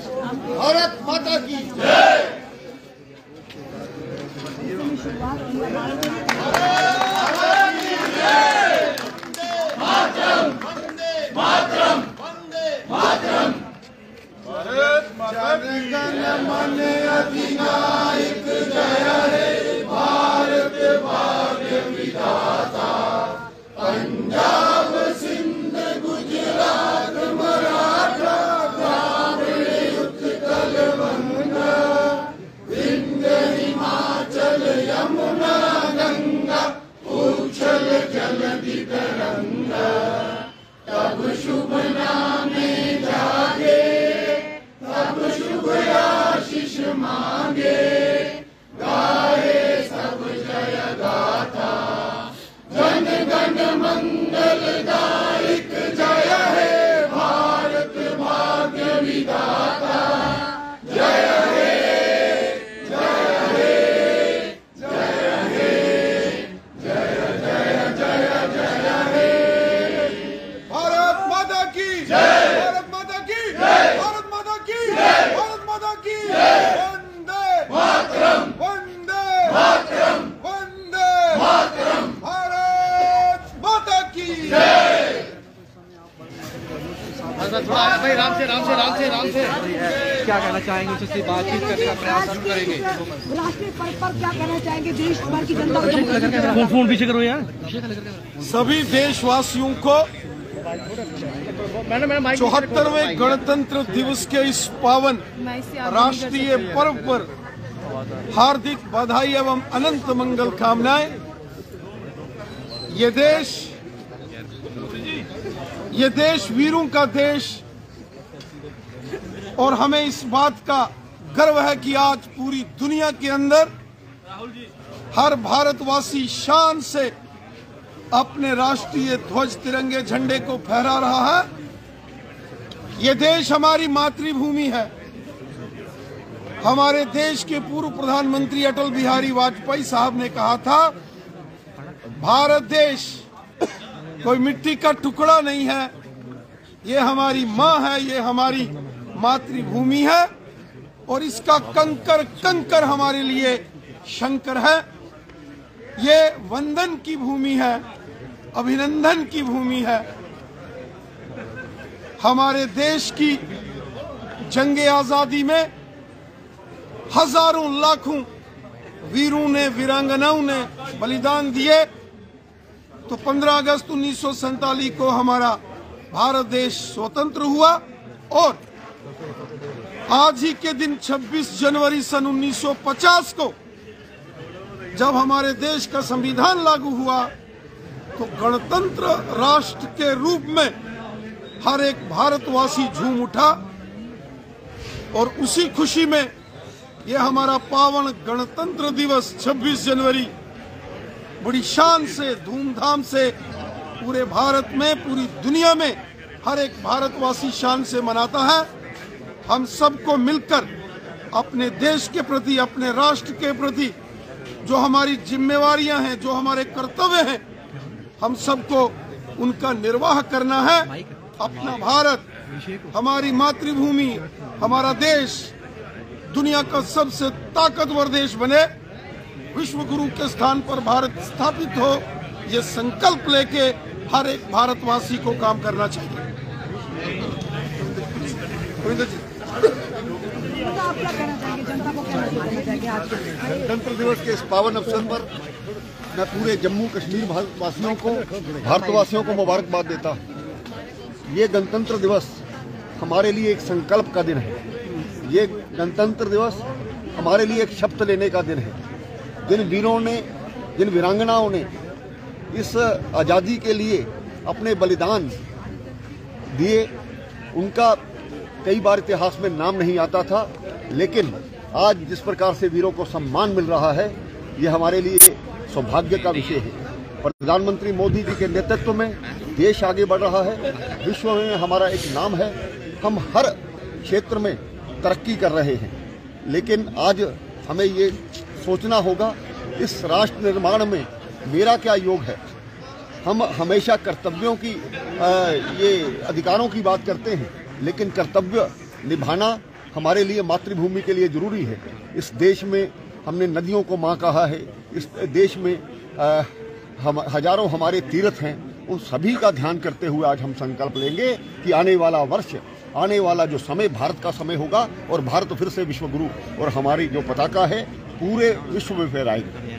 भारत माता की जय। मातरम मातरम मातरम। भारत माता की जन मन अधिनायक जय हे भारत भाग्य विधाता। पंजाब सिंध गुजरात मराठा द्राविड़ उत्कल बंगा। विंध्य हिमाचल यमुना गंगा उछल जलधि तरंगा। तब शुभ नामे जागे तब शुभ आशीष मांगे। गाए सब जय गाथा जन गण मंगलदायक जय हे भारत भाग्य विधाता। जय हे जय हे जय हे जय जय जय जय हे। भारत माता की जय। भारत माता की जय। भारत माता की जय। भारत माता की जय। वंदे मातरम वंदे मातरम वंदे मातरम। भारत माता की जय। भाई राम से क्या कहना चाहेंगे? उससे बातचीत करने का प्रयास हम करेंगे। राष्ट्रीय पर्व पर क्या कहना चाहेंगे देश भर की जनता? फोन पीछे करो यार। सभी देशवासियों को 74वें गणतंत्र दिवस के इस पावन राष्ट्रीय पर्व पर हार्दिक बधाई एवं अनंत मंगल कामनाएं। ये देश वीरों का देश और हमें इस बात का गर्व है कि आज पूरी दुनिया के अंदर हर भारतवासी शान से अपने राष्ट्रीय ध्वज तिरंगे झंडे को फहरा रहा है। ये देश हमारी मातृभूमि है। हमारे देश के पूर्व प्रधानमंत्री अटल बिहारी वाजपेयी साहब ने कहा था, भारत देश कोई मिट्टी का टुकड़ा नहीं है, ये हमारी माँ है, ये हमारी मातृभूमि है और इसका कंकर कंकर हमारे लिए शंकर है। ये वंदन की भूमि है, अभिनंदन की भूमि है। हमारे देश की जंगे आजादी में हजारों लाखों वीरों ने वीरांगनाओं ने बलिदान दिए। तो 15 अगस्त 1947 को हमारा भारत देश स्वतंत्र हुआ और आज ही के दिन 26 जनवरी सन 1950 को जब हमारे देश का संविधान लागू हुआ तो गणतंत्र राष्ट्र के रूप में हर एक भारतवासी झूम उठा और उसी खुशी में यह हमारा पावन गणतंत्र दिवस 26 जनवरी बड़ी शान से धूमधाम से पूरे भारत में पूरी दुनिया में हर एक भारतवासी शान से मनाता है। हम सबको मिलकर अपने देश के प्रति अपने राष्ट्र के प्रति जो हमारी जिम्मेवारियां हैं जो हमारे कर्तव्य हैं हम सबको उनका निर्वाह करना है। अपना भारत हमारी मातृभूमि हमारा देश दुनिया का सबसे ताकतवर देश बने, विश्व गुरु के स्थान पर भारत स्थापित हो, ये संकल्प लेके हर एक भारतवासी को काम करना चाहिए। आप क्या कहना चाहेंगे? जनता को क्या कहना चाहेंगे आज के गणतंत्र दिवस के इस पावन अवसर पर मैं पूरे जम्मू कश्मीर वासियों को भारतवासियों को मुबारकबाद देता हूँ। ये गणतंत्र दिवस हमारे लिए एक संकल्प का दिन है। ये गणतंत्र दिवस हमारे लिए एक शपथ लेने का दिन है। जिन वीरों ने जिन वीरांगनाओं ने इस आज़ादी के लिए अपने बलिदान दिए उनका कई बार इतिहास में नाम नहीं आता था, लेकिन आज जिस प्रकार से वीरों को सम्मान मिल रहा है ये हमारे लिए सौभाग्य का विषय है। प्रधानमंत्री मोदी जी के नेतृत्व में देश आगे बढ़ रहा है, विश्व में हमारा एक नाम है, हम हर क्षेत्र में तरक्की कर रहे हैं। लेकिन आज हमें ये सोचना होगा इस राष्ट्र निर्माण में मेरा क्या योग है। हम हमेशा कर्तव्यों की ये अधिकारों की बात करते हैं, लेकिन कर्तव्य निभाना हमारे लिए मातृभूमि के लिए जरूरी है। इस देश में हमने नदियों को माँ कहा है, इस देश में हजारों हमारे तीर्थ हैं, उन सभी का ध्यान करते हुए आज हम संकल्प लेंगे कि आने वाला वर्ष, आने वाला जो समय भारत का समय होगा और भारत फिर से विश्व गुरु और हमारी जो पताका है पूरे विश्व में फहराएगी।